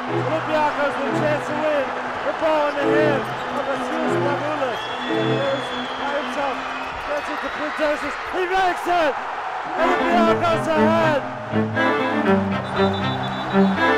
Olympiacos with a chance to win. The ball in the hand of Georgios Printezis. Here's by himself. Gets it to Printezis. He makes it! Olympiacos ahead!